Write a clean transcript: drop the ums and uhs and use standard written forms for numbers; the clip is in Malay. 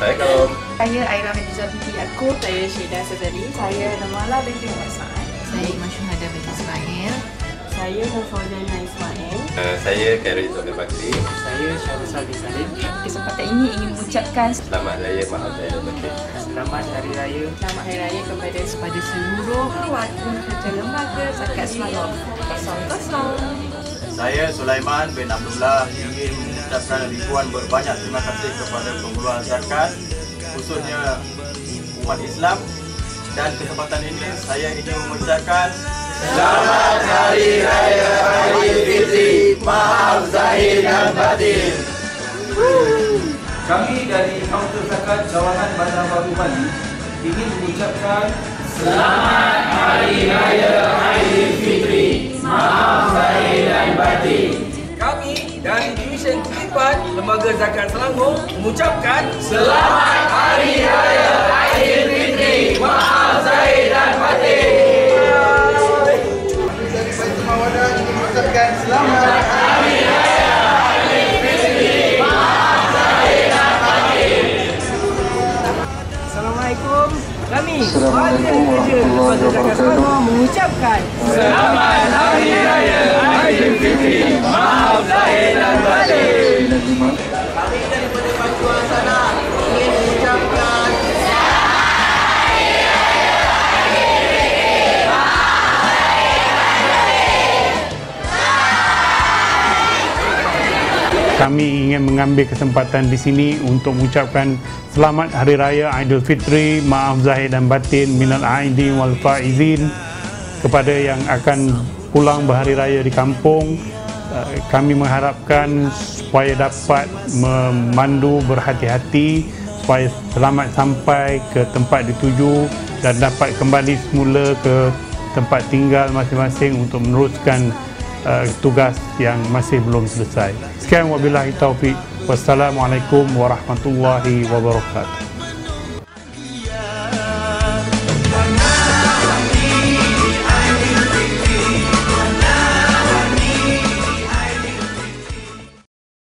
Saya Kaum. Saya Aira Hadiza binti Aku. Saya Syeda Sazali. Saya Namala binti Muhammad Sa'ad. Saya Iman Syuhada binti Ismail. Saya Fauzana Ismail. Saya Khairul Izzul Bakri. Saya Syarul Salih Salim. Kesempatan ini ingin mengucapkan Selamat Raya Maaf Zahid dan Batin. Selamat Hari Raya. Selamat Hari Raya kepada Seluruh wakil kerja lembaga Zakat Selangor 00. Saya Sulaiman bin Abdullah ingin mengucapkan ribuan berbanyak terima kasih kepada pengeluar zakat, khususnya umat Islam, dan kesempatan ini saya ingin mengucapkan Selamat Hari Raya Aidilfitri, maaf zahir dan batin. Kami dari Kaunter Zakat Cawangan Bandar Baru Bali ingin mengucapkan Selamat Hari Raya Aidilfitri, maaf zahir dan batin. kami dari Division Kutipan Lembaga Zakat Selangor mengucapkan Selamat Hari Raya Aidilfitri, maaf zahir dan batin. Dari Baitul Mawadah ingin mengucapkan Selamat Hari Raya Aidilfitri, maaf zahir dan batin. Assalamualaikum. Kami wakil kerja Lembaga Zakat Selangor mengucapkan Selamat Hari Raya Aidilfitri, maaf zahir dan batin. Kami daripada Bantuan Sana ingin mengucapkan Kami ingin mengambil kesempatan di sini untuk mengucapkan Selamat Hari Raya Aidilfitri, maaf zahir dan batin, minal aidin wal faizin kepada yang akan pulang berhari raya di kampung. Kami mengharapkan supaya dapat memandu berhati-hati supaya selamat sampai ke tempat dituju dan dapat kembali semula ke tempat tinggal masing-masing untuk meneruskan tugas yang masih belum selesai. Sekian wabillahi taufik. Wassalamualaikum warahmatullahi wabarakatuh.